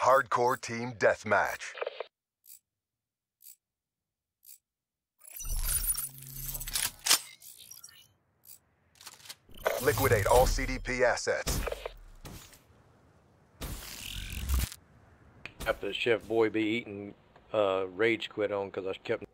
Hardcore Team Deathmatch. Liquidate all CDP assets. After Chef Boy be eating rage quit on because I kept.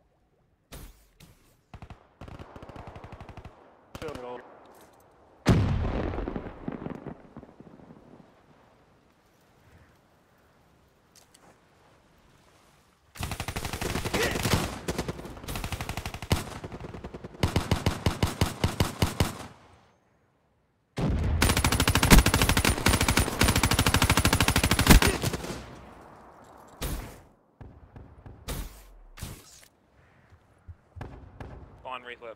On reflip.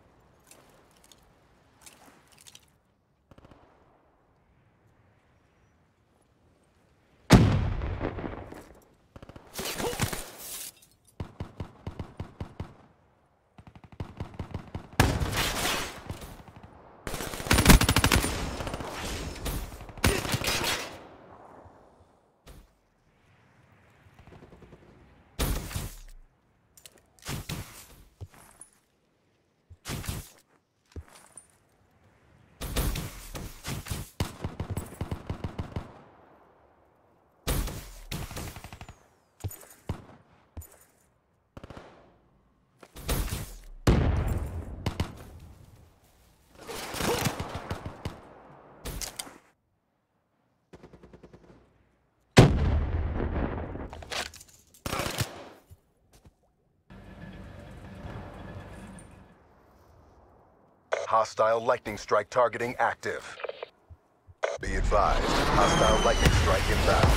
Hostile lightning strike targeting active. Be advised, hostile lightning strike inbound.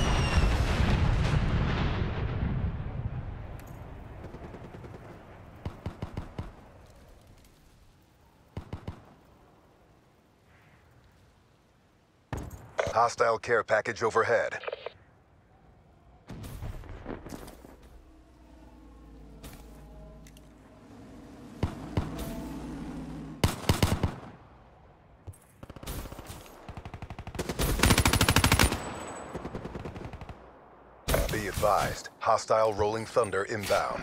Hostile care package overhead. Be advised, hostile rolling thunder inbound.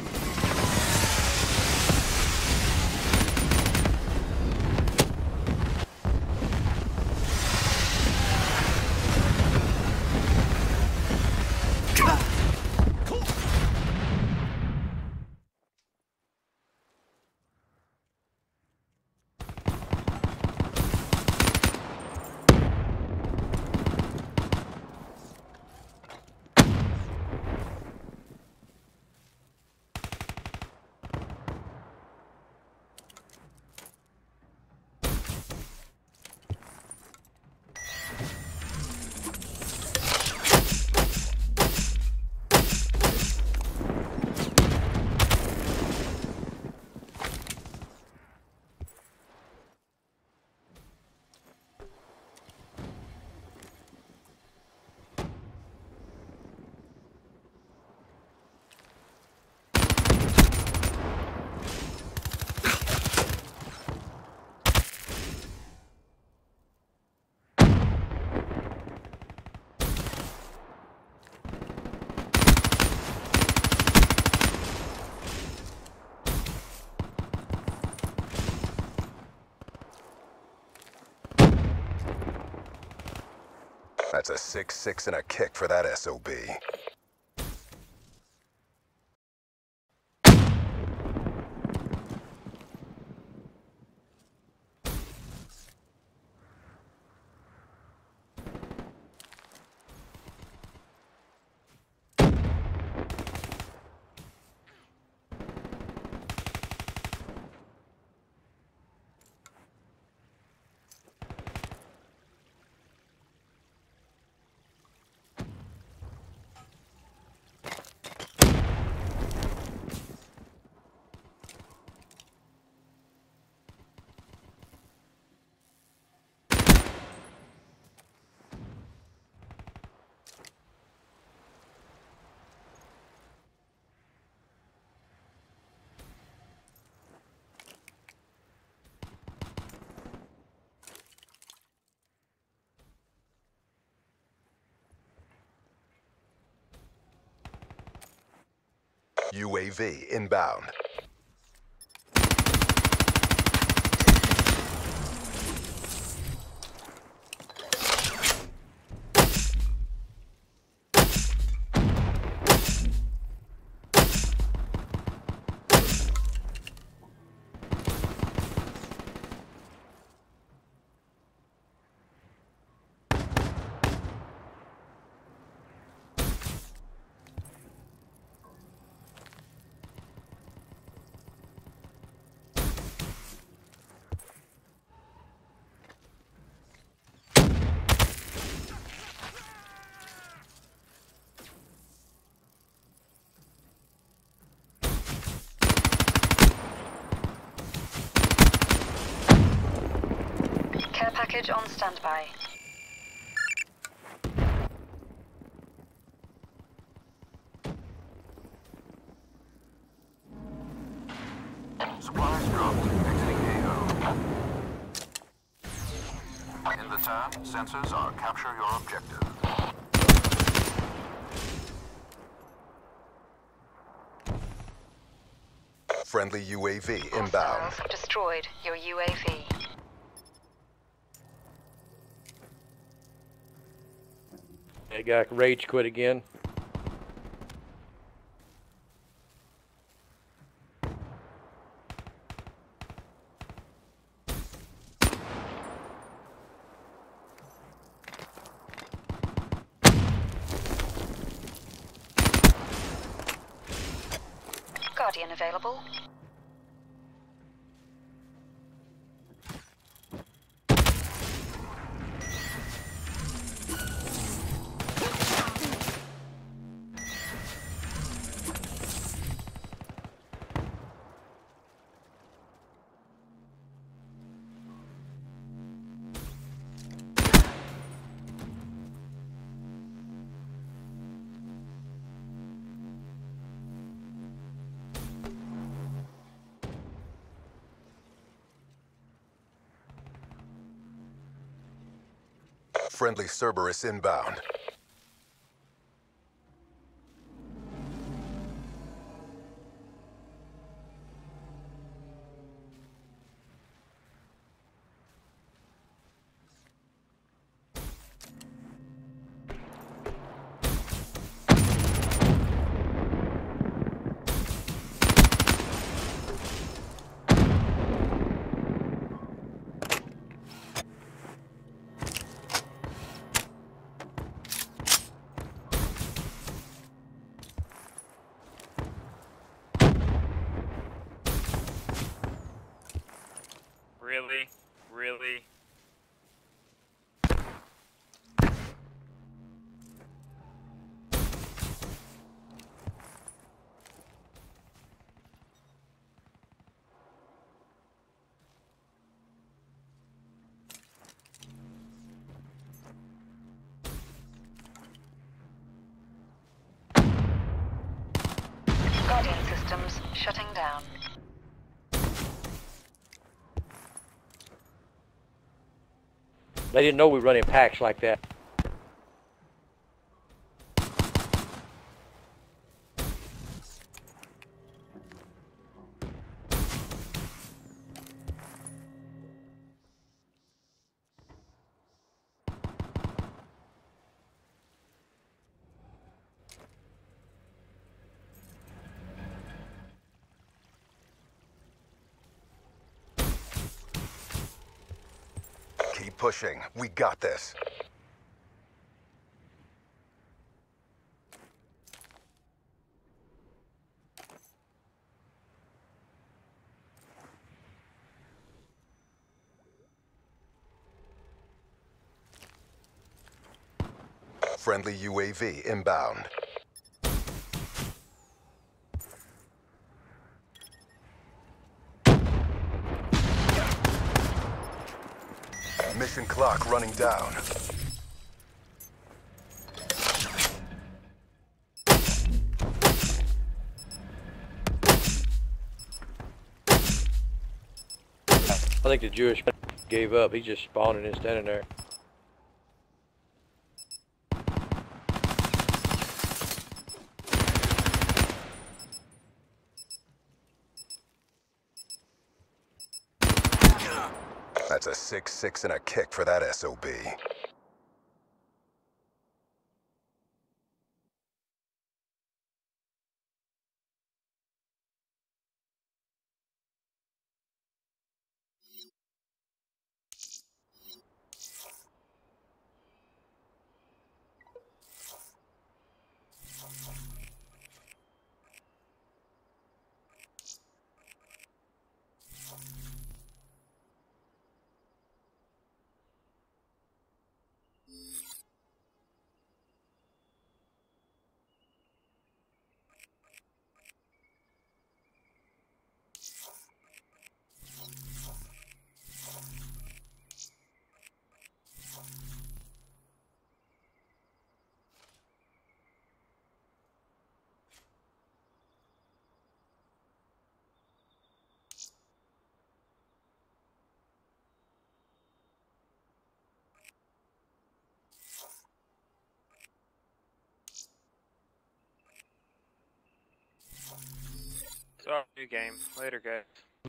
That's a 6-6 and a kick for that SOB. UAV inbound. Care package on standby. Supplies dropped. Exiting AO. In the turn, sensors are capture your objective. Friendly UAV inbound. Hostiles have destroyed your UAV. They got rage quit again. Guardian available. Friendly Cerberus inbound. Really? Really? Guardian systems shutting down. They didn't know we run in packs like that. Keep pushing. We got this. Friendly UAV inbound. Mission clock running down. I think the Jewish gave up. He just spawned and is standing there. That's a 6-6 and a kick for that SOB. Sorry, new game. Later, guys.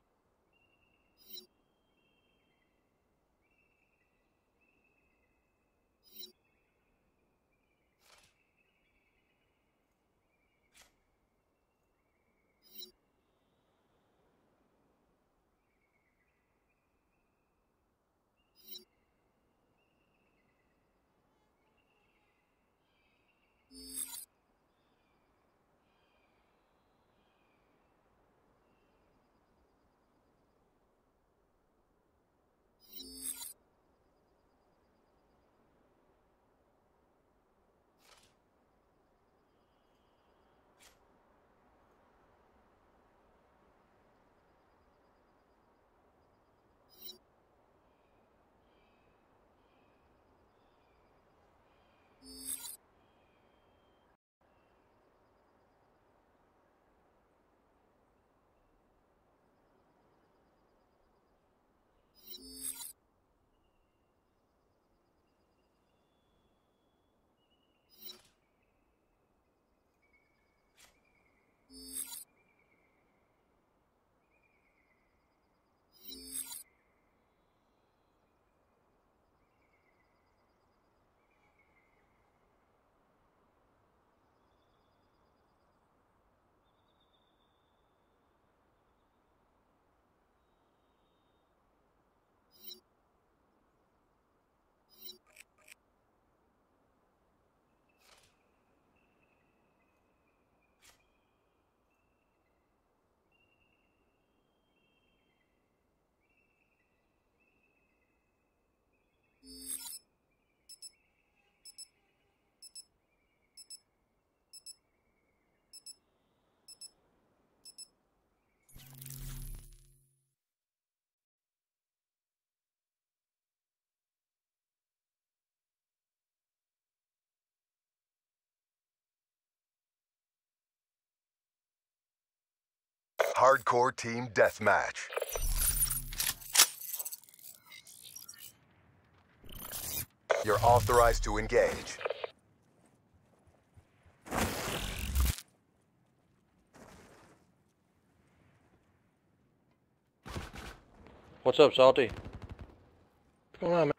Hardcore team deathmatch. You're authorized to engage. What's up, Salty? What's going on, man?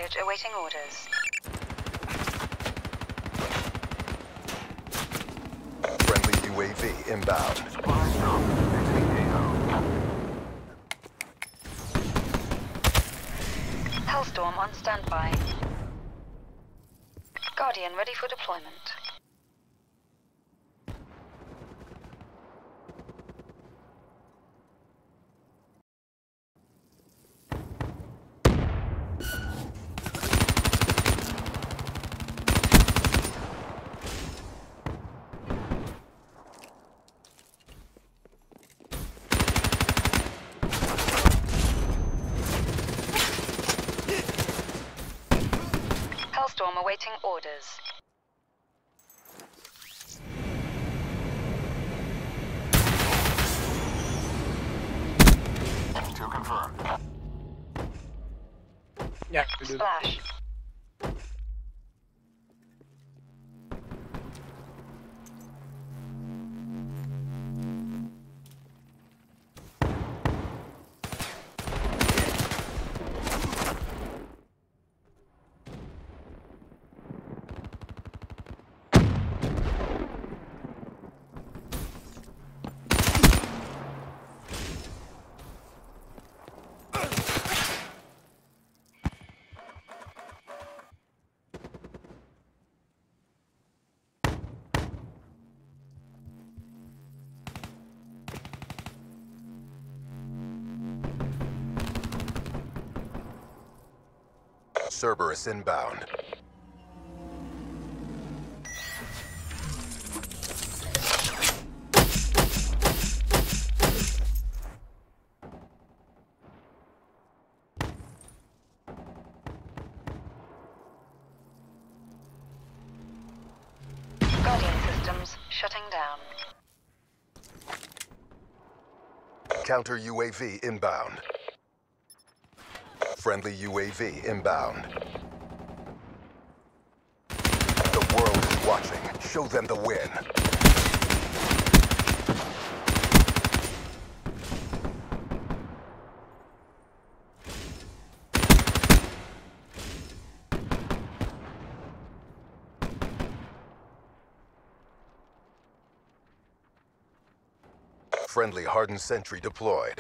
package awaiting orders. Friendly UAV inbound. Supply drop. Exiting AO. Hellstorm on standby. Guardian ready for deployment. Hellstorm awaiting orders. Two confirmed. Yeah. Splash. Cerberus inbound. Guardian systems shutting down. Counter UAV inbound. Friendly UAV inbound. The world is watching. Show them the win. Friendly hardened sentry deployed.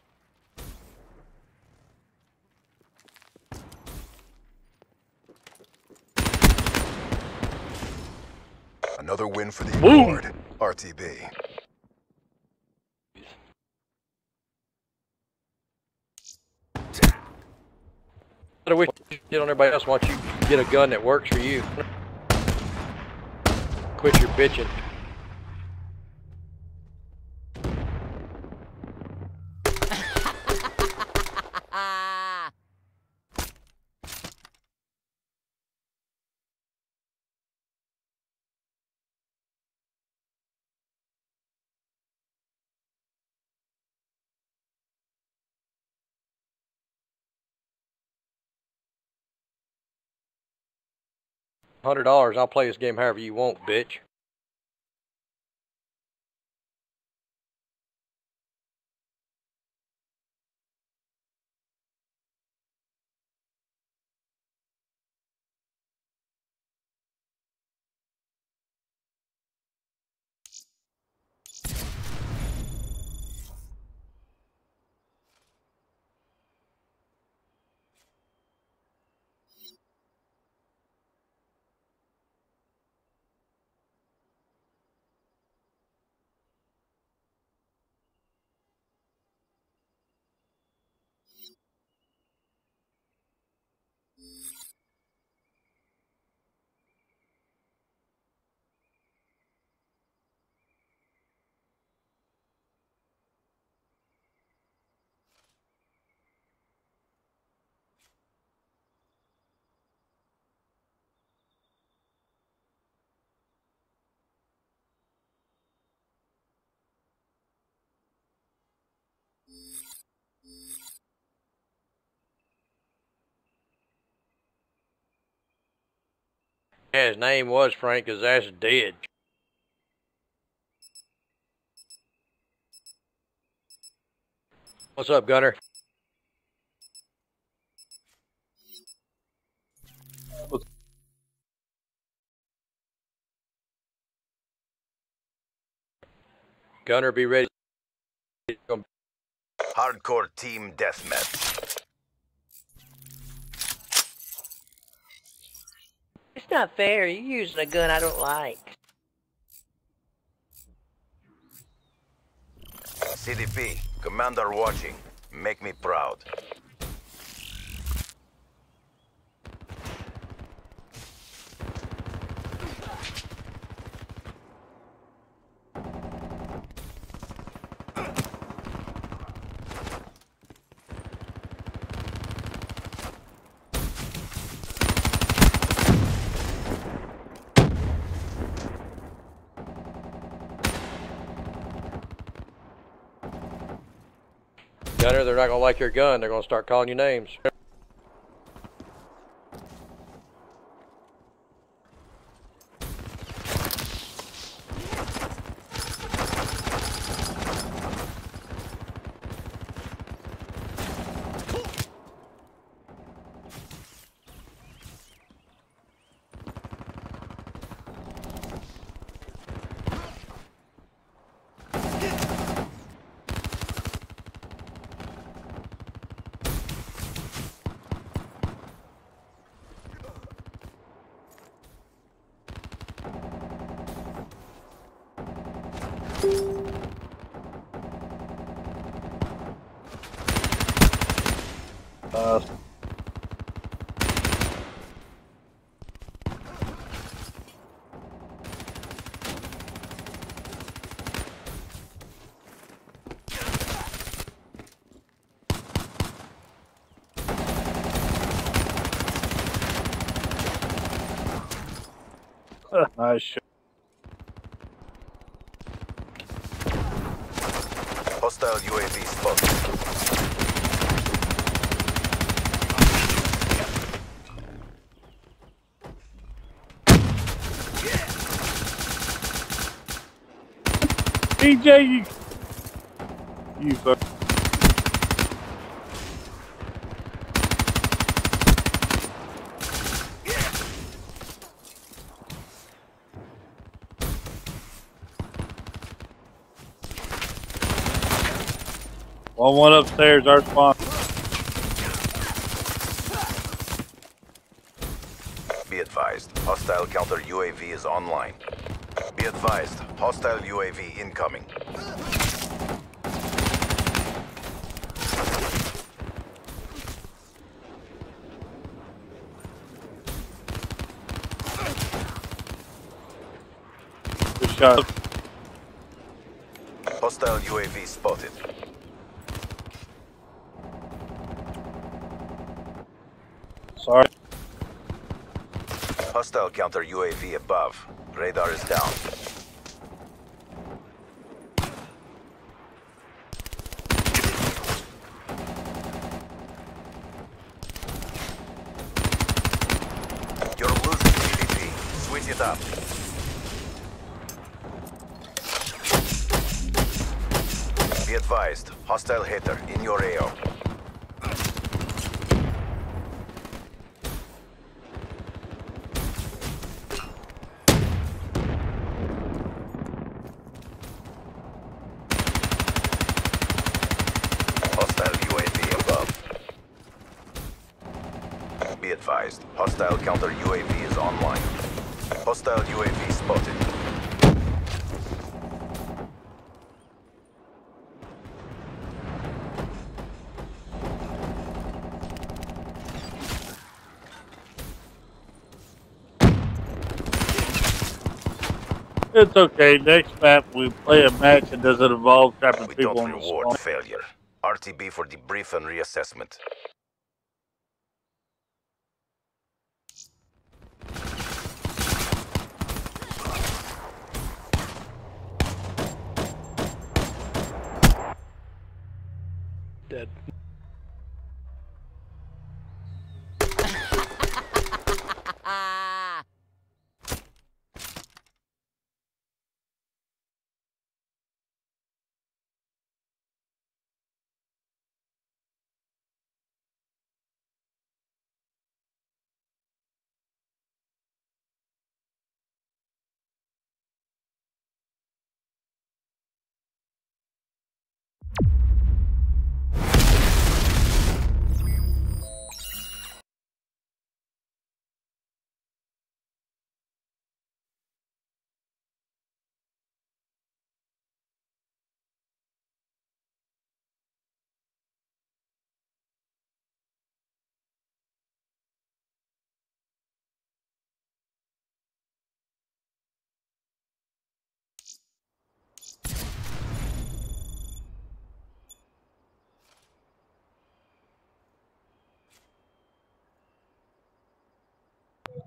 Another win for the award. RTB. I wish you did on everybody else once you get a gun that works for you. Quit your bitching. $100, I'll play this game however you want, bitch. Yeah, his name was Frank, his ass is dead. What's up, Gunner? Gunner, be ready. Hardcore team deathmatch. It's not fair. You're using a gun I don't like. CDP, Commander watching. Make me proud. Gunner, they're not gonna like your gun. They're gonna start calling you names. Nice shot. Hostile UAV spotted. DJ, you fuck. One upstairs, our spawn. Be advised, hostile counter UAV is online. Be advised, hostile UAV incoming. Good shot. Hostile UAV spotted. Sorry. Hostile counter UAV above. Radar is down. You're losing CDP. Switch it up. Be advised, hostile hitter in your AO. Hostile UAV above. Be advised, hostile counter UAV is online. Hostile UAV spotted. It's okay. Next map, we play a match that doesn't involve trapping We people don't on the reward spawn. failure. RTB for debrief and reassessment. Dead.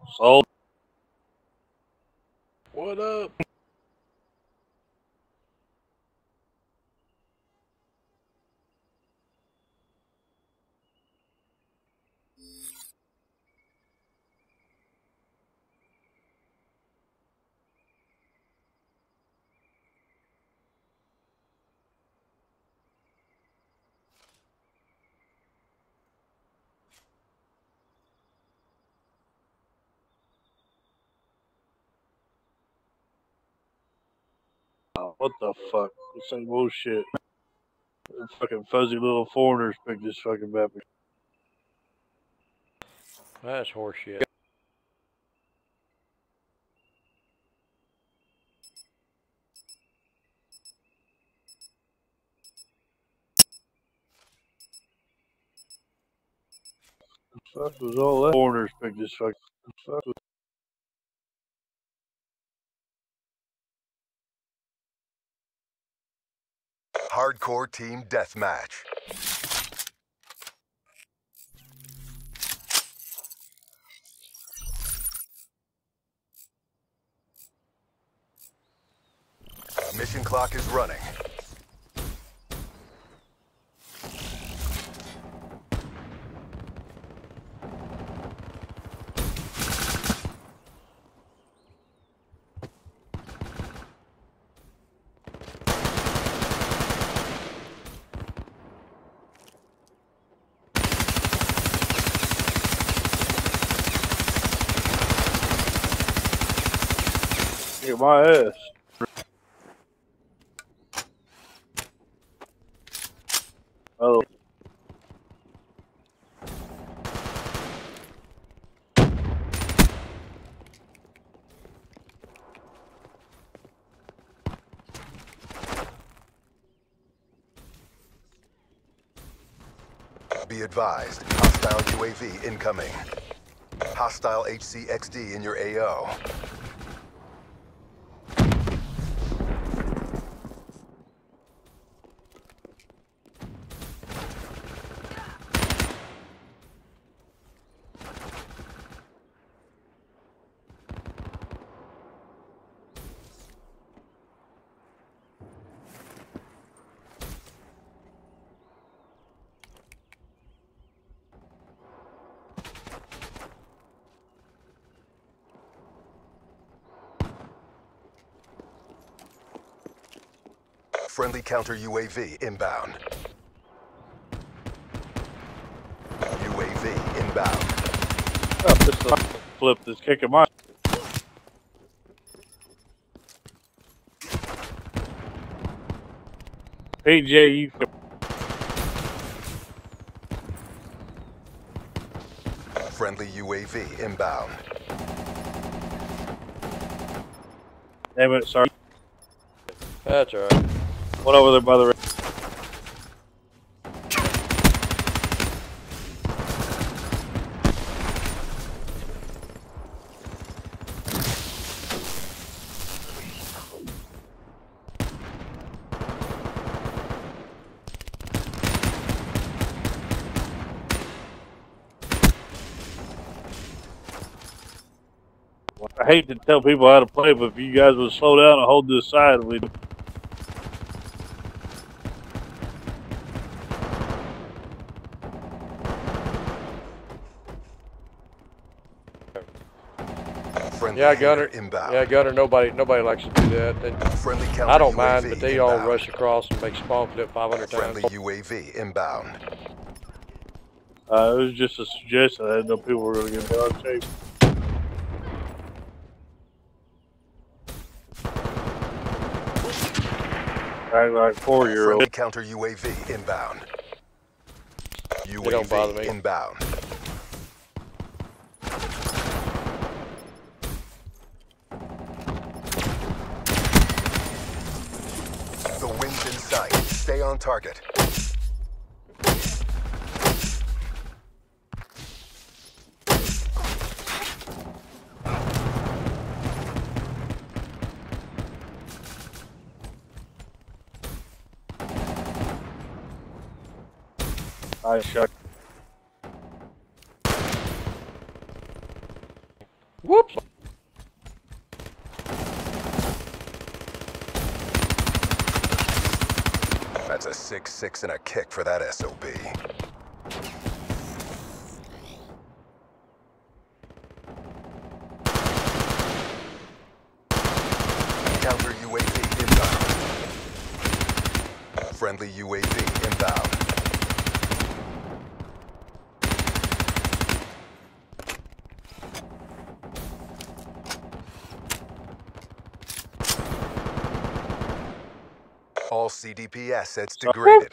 Sold. What up? What the fuck? This ain't bullshit. The fucking fuzzy little foreigners picked this fucking map. That's horseshit. The fuck was all that? Foreigners picked this fucking. The fuck was Hardcore team deathmatch. Mission clock is running. Get my ass. Oh. Be advised, hostile UAV incoming. Hostile HCXD in your AO. Friendly counter UAV inbound. UAV inbound. Oh, this flip is kicking my. PJ, you. Friendly UAV inbound. Damn it, sorry. That's alright. One over there by the. I hate to tell people how to play, but if you guys would slow down and hold this side, we'd. Friendly Yeah, Gunner. inbound. Yeah, Gunner. Nobody likes to do that. Friendly counter I don't mind, UAV but they all inbound. rush across and make spawn flip 500 Friendly times. UAV inbound. It was just a suggestion. I didn't know people were going to get dog chased. Act like 4-year-old. Friendly counter UAV inbound. don't bother UAV me. inbound. The wind's in sight. Stay on target. I shot. That's a 6-6 and a kick for that SOB. Counter UAV inbound. Friendly UAV inbound. All CDP assets degraded.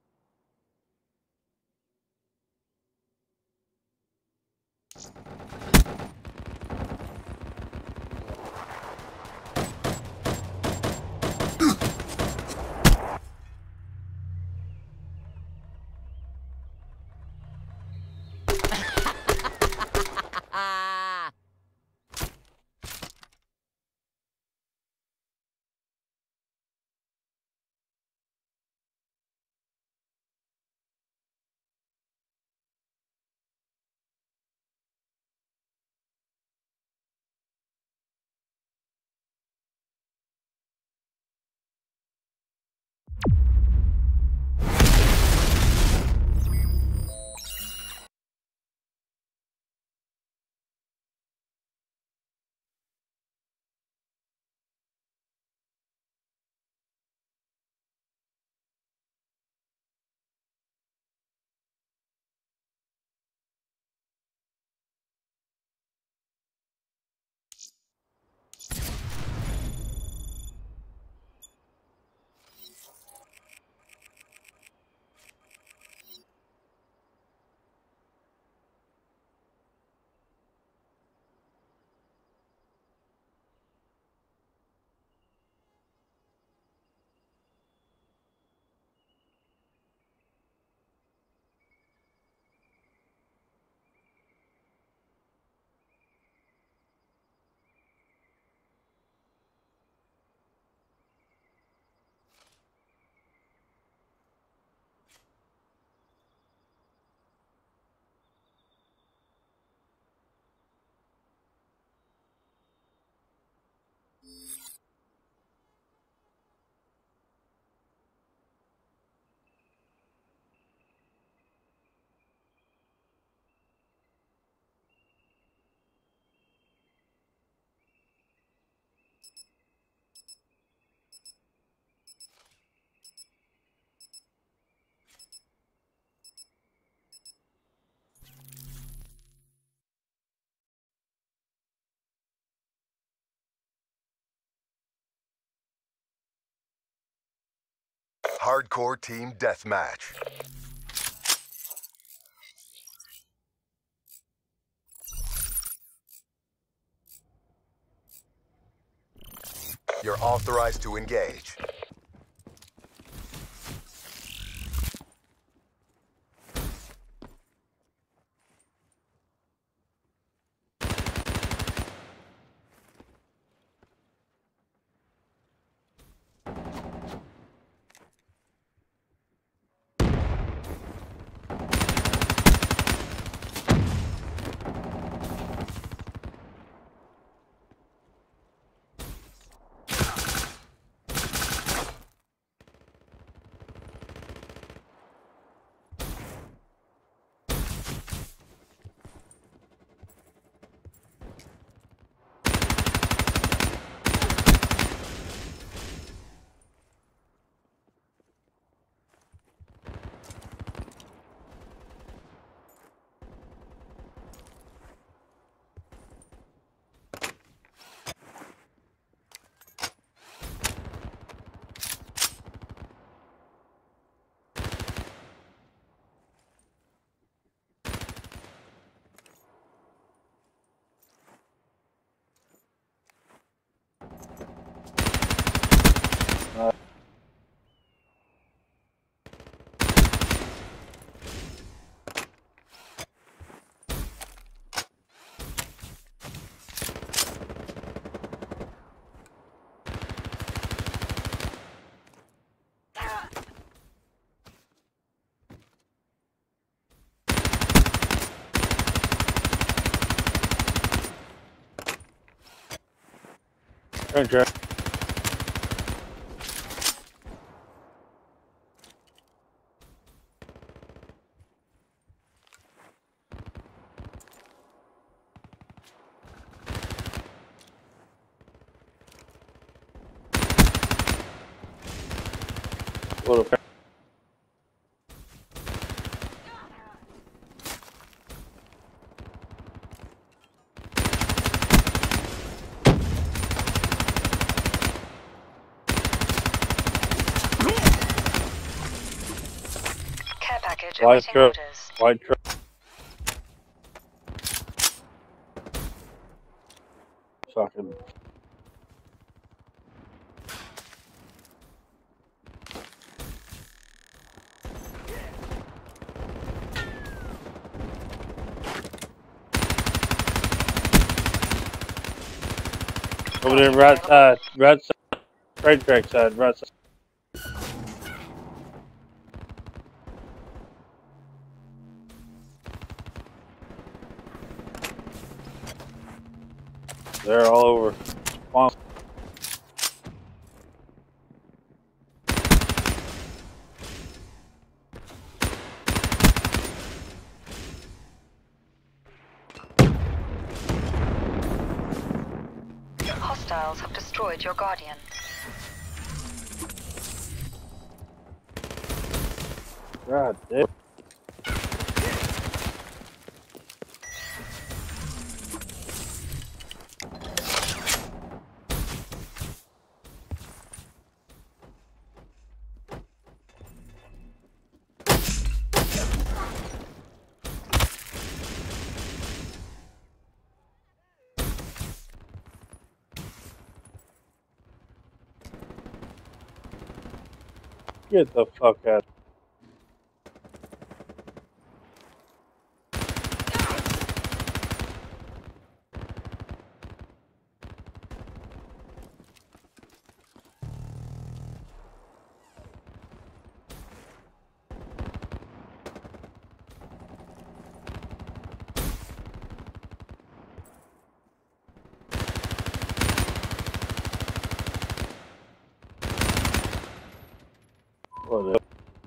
Hardcore team deathmatch. You're authorized to engage. Okay. What a Care package White awaiting truck. orders. white truck. Fucking. Over there, right side, train track side, right side. They're all over. Spawn. Hostiles have destroyed your Guardian. God damn. Get the fuck out. Whatever.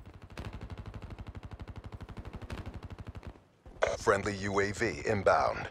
Friendly UAV inbound.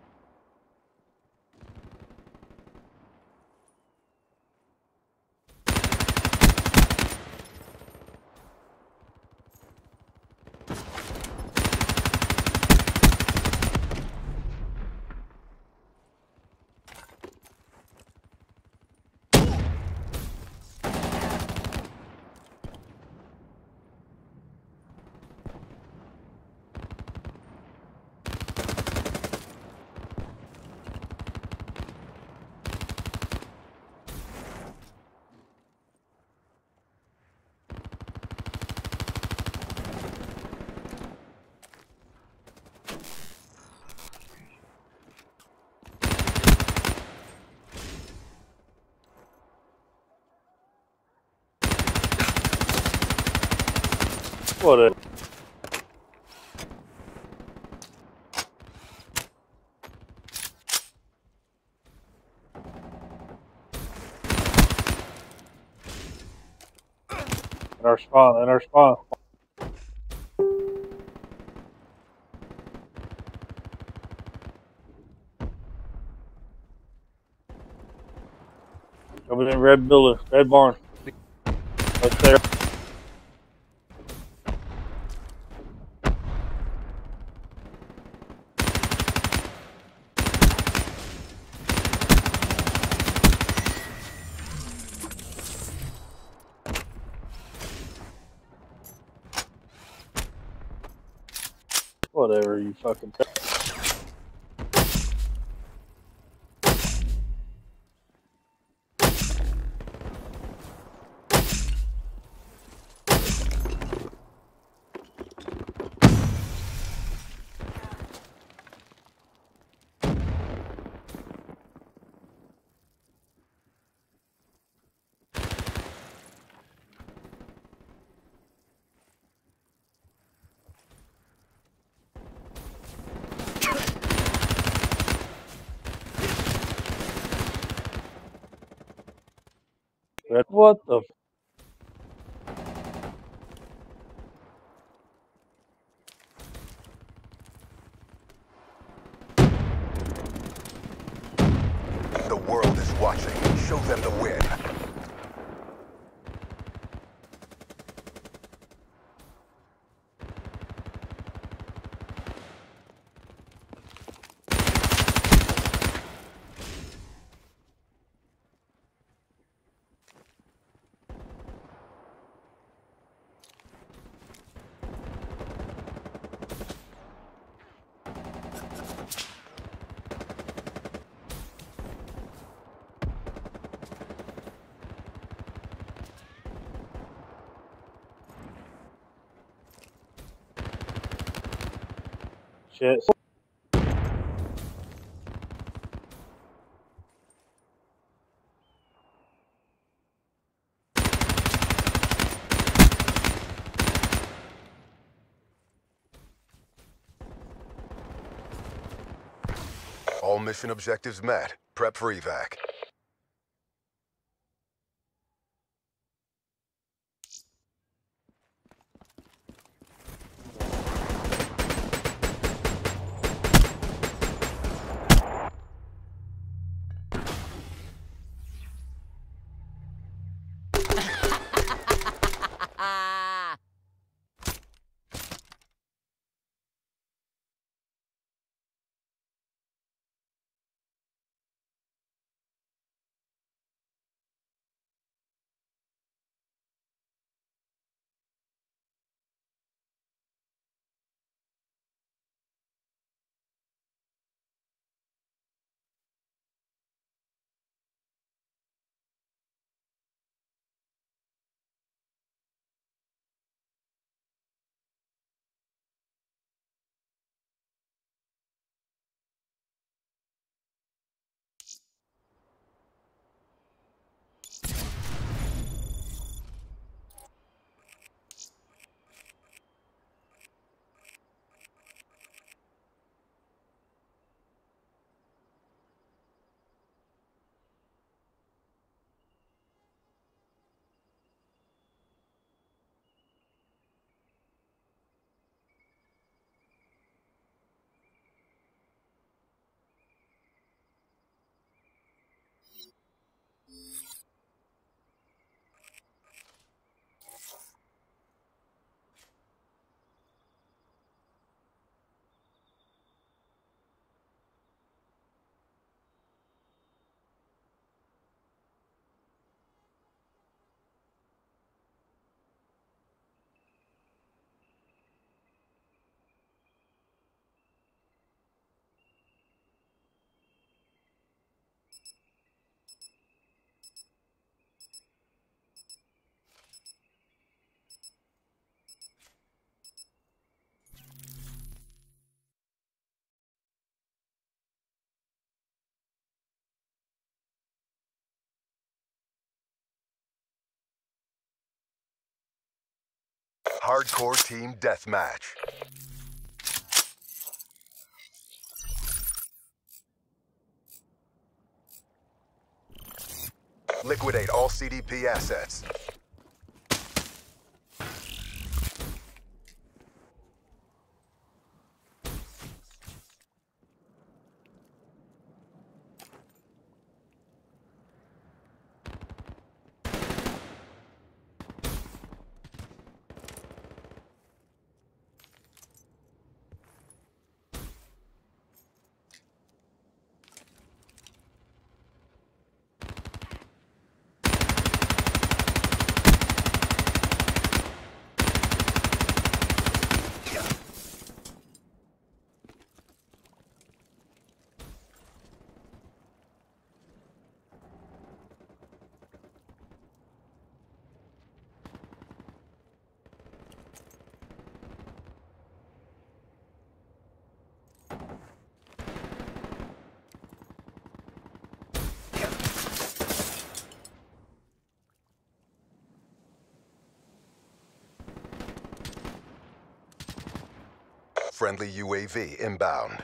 Whatever. In our spawn, in our spawn. Over in red building, red barn. Right there. Whatever, you fucking. What the? The world is watching. Show them the win. Shit. All mission objectives met. Prep for evac. Hardcore team deathmatch. Liquidate all CDP assets. Friendly UAV inbound.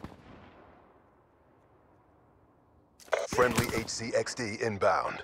Friendly HCXD inbound.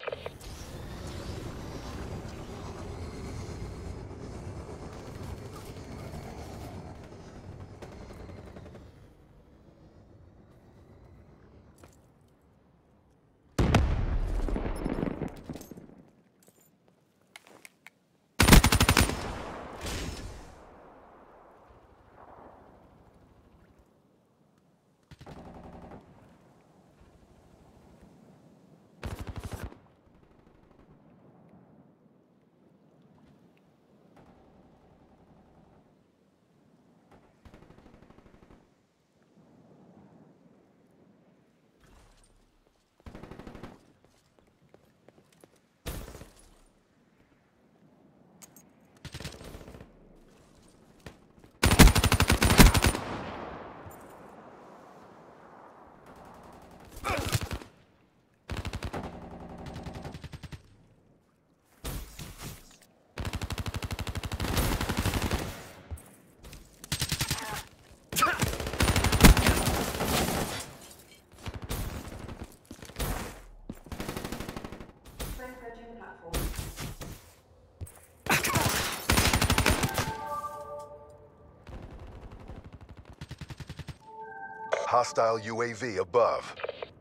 Hostile UAV above.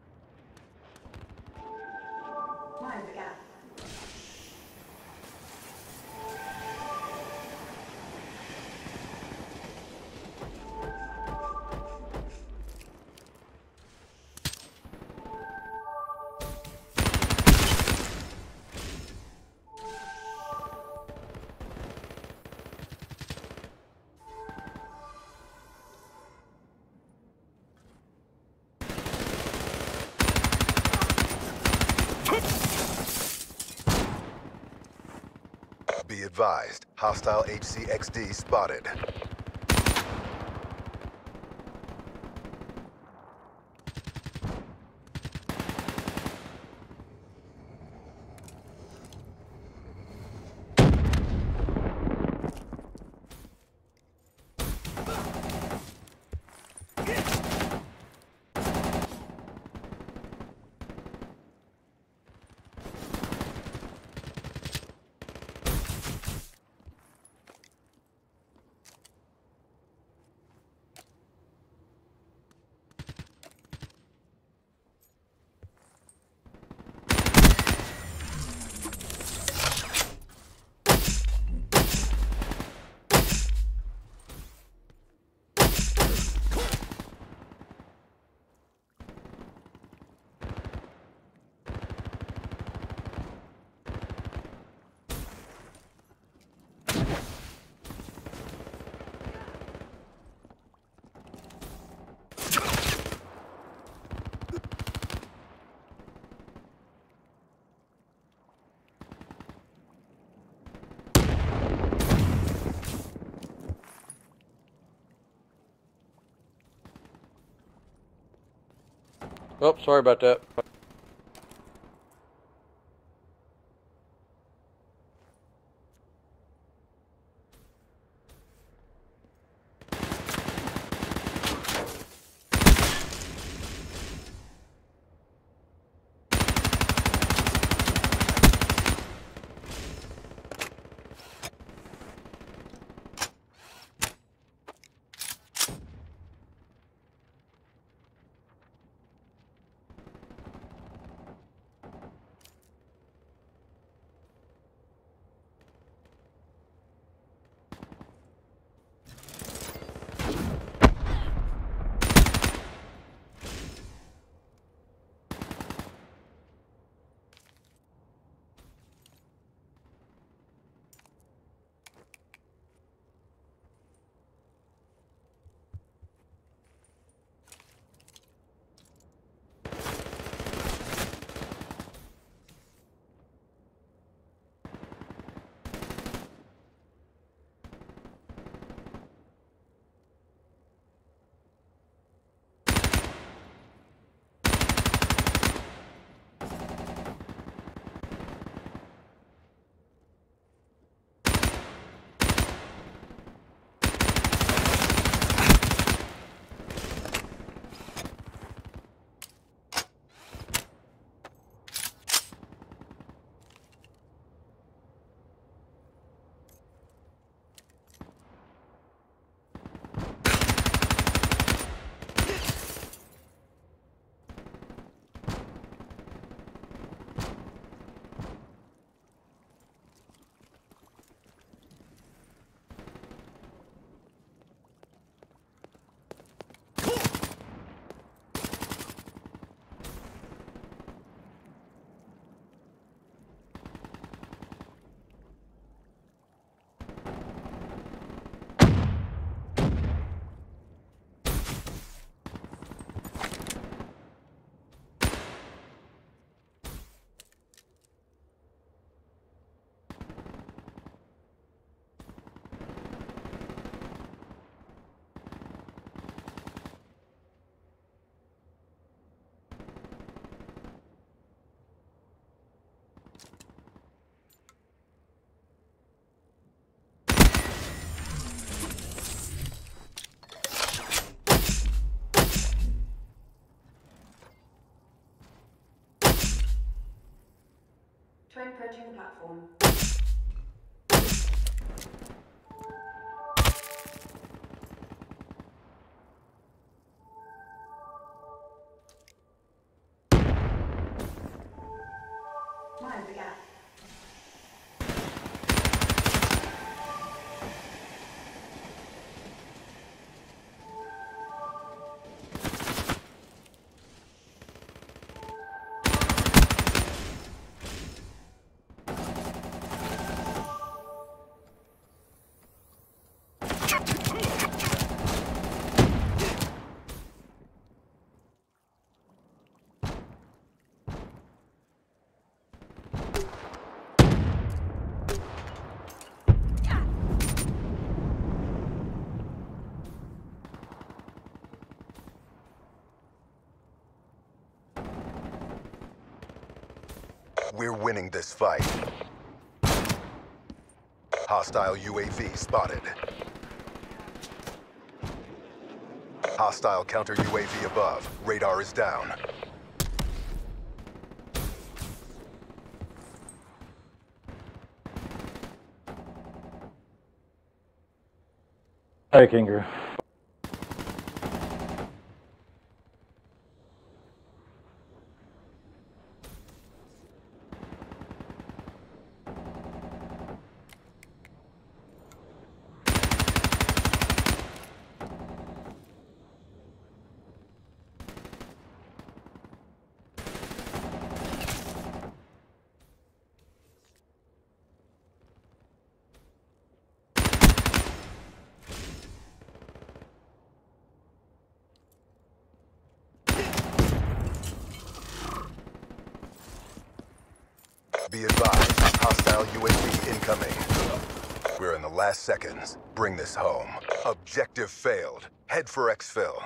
Be advised, hostile HCXD spotted. Oh, sorry about that. approaching the platform. Mind the gap. We're winning this fight. Hostile UAV spotted. Hostile counter UAV above. Radar is down. Hey, Kinger. Be advised, hostile UAV incoming. We're in the last seconds. Bring this home. Objective failed. Head for exfil.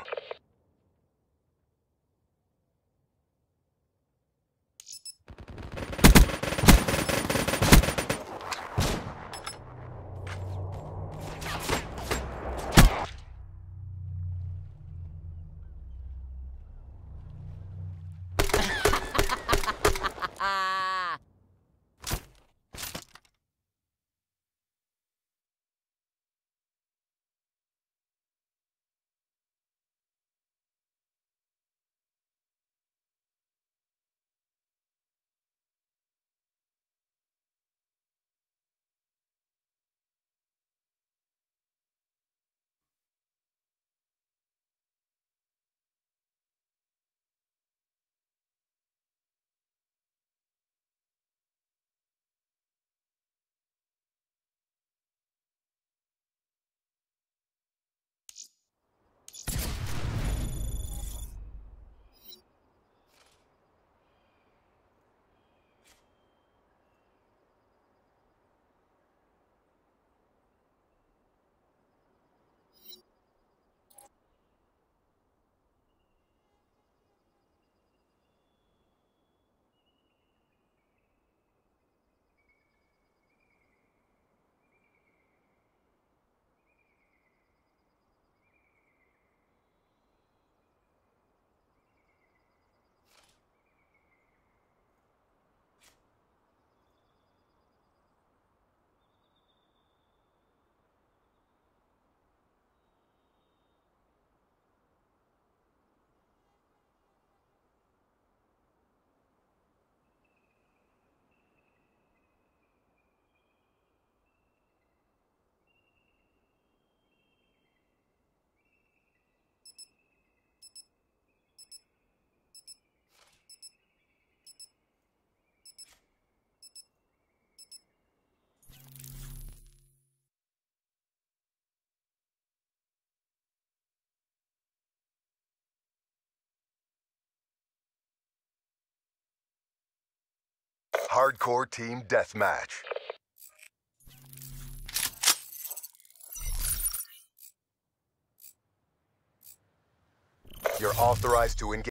Hardcore team deathmatch. You're authorized to engage.